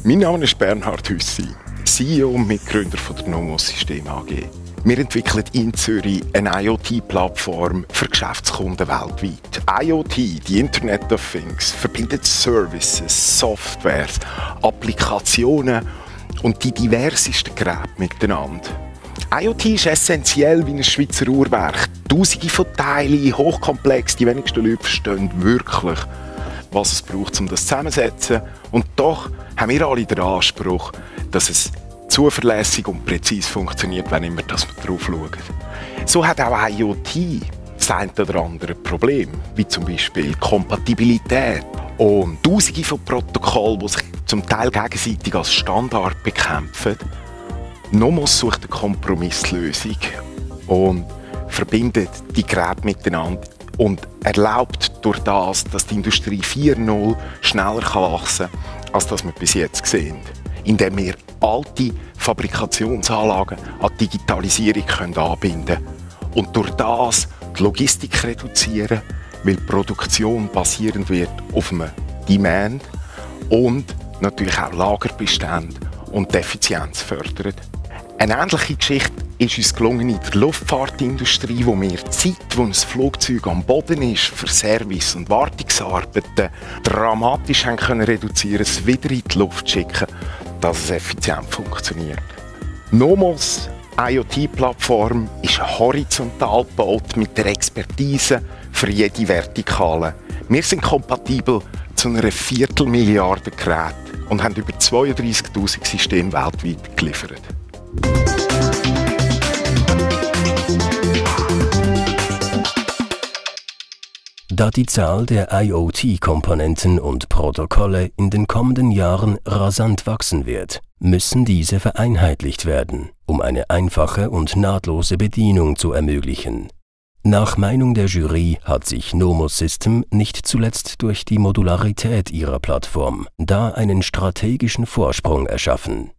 Mein Name ist Bernhard Hüssi, CEO und Mitgründer von der Nomos System AG. Wir entwickeln in Zürich eine IoT-Plattform für Geschäftskunden weltweit. IoT, die Internet of Things, verbindet Services, Softwares, Applikationen und die diversesten Geräte miteinander. IoT ist essentiell wie ein Schweizer Uhrwerk. Tausende von Teilen, hochkomplex, die wenigsten Leute verstehen wirklich, was es braucht, um das zusammenzusetzen. Und doch haben wir alle den Anspruch, dass es zuverlässig und präzise funktioniert, wenn immer das wir drauf schauen. So hat auch IoT das eine oder andere Problem, wie zum Beispiel Kompatibilität und Tausende von Protokollen, die sich zum Teil gegenseitig als Standard bekämpfen. Nomos sucht eine Kompromisslösung und verbindet die Geräte miteinander und erlaubt durch das, dass die Industrie 4.0 schneller wachsen kann, als das wir bis jetzt sehen. Indem wir alte Fabrikationsanlagen an die Digitalisierung anbinden können und durch das die Logistik reduzieren, weil die Produktion basierend wird auf einem Demand und natürlich auch Lagerbestände und die Effizienz fördert. Eine ähnliche Geschichte ist uns gelungen in der Luftfahrtindustrie, wo wir die Zeit, wo ein Flugzeug am Boden ist, für Service- und Wartungsarbeiten dramatisch haben reduzieren, es wieder in die Luft zu schicken, dass es effizient funktioniert. Nomos IoT-Plattform ist horizontal gebaut mit der Expertise für jede Vertikale. Wir sind kompatibel zu einer 250.000 Geräten und haben über 32.000 Systeme weltweit geliefert. Da die Zahl der IoT-Komponenten und Protokolle in den kommenden Jahren rasant wachsen wird, müssen diese vereinheitlicht werden, um eine einfache und nahtlose Bedienung zu ermöglichen. Nach Meinung der Jury hat sich Nomos System nicht zuletzt durch die Modularität ihrer Plattform da einen strategischen Vorsprung erschaffen.